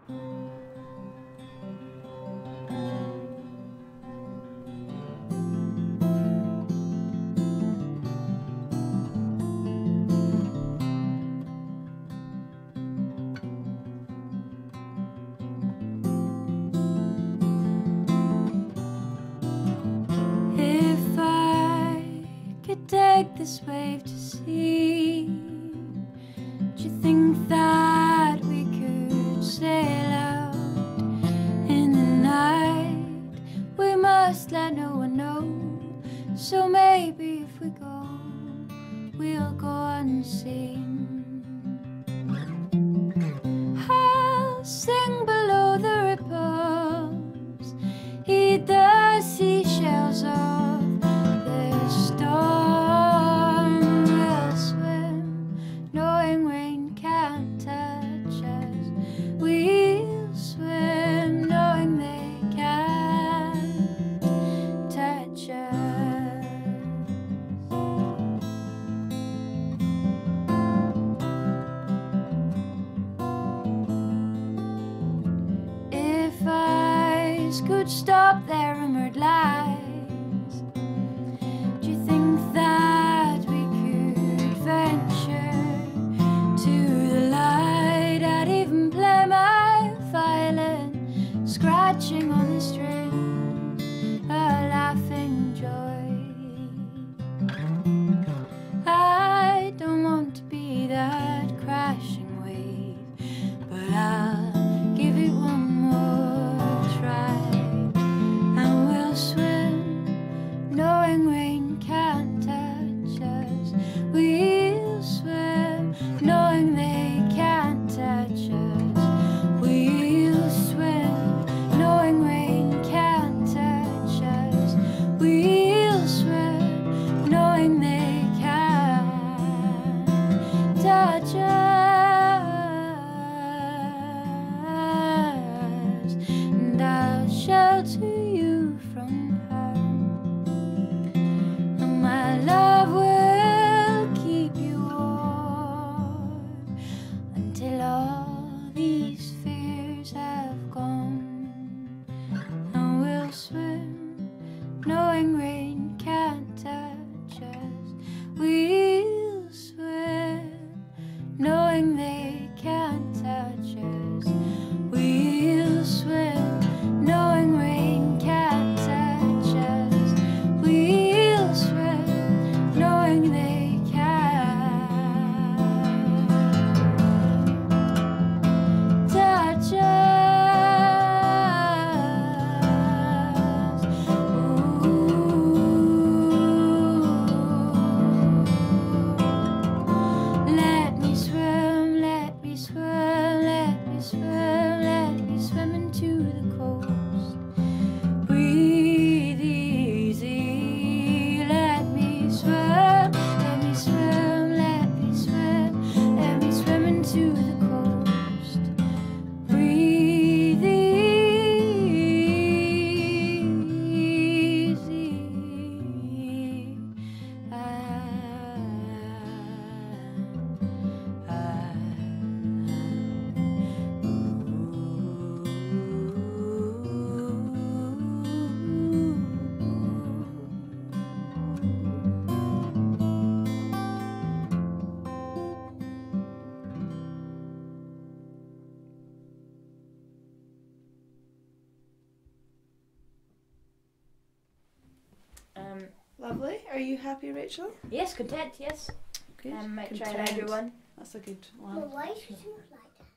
Take this wave to sea. Do you think that we could sail out in the night? We must let no one know. So maybe if we go, we'll go unseen. I'll sing below the ripples, heed the seashells of the storm. Could stop their rumored lies, do you think that we could venture to the light? I'd even play my violin, scratching on the strings, a laughing joy. I don't want to be that crashing wave, but I'll give it one more try. Knowing rain can't touch us, we'll swim. Knowing they can't touch us, we'll swim. Knowing rain can't touch us, we'll swim. Knowing they can't touch us, and I'll shelter you from harm. My love will keep you warm until all these fears have gone. And we'll swim, knowing rain can't touch us. We'll swim, knowing they can't touch us. We'll swim, knowing rain can't touch us. We'll swim, knowing they can't touch us. Let me swim, let me swim, let me swim, let me swim into the coast. Breathe easy, let me swim, let me swim, let me swim, let me swim into the coast. Breathe easy. Lovely. Are you happy, Rachel? Yes, content, yes. Good. Might try another one. That's a good But one. why should you like that?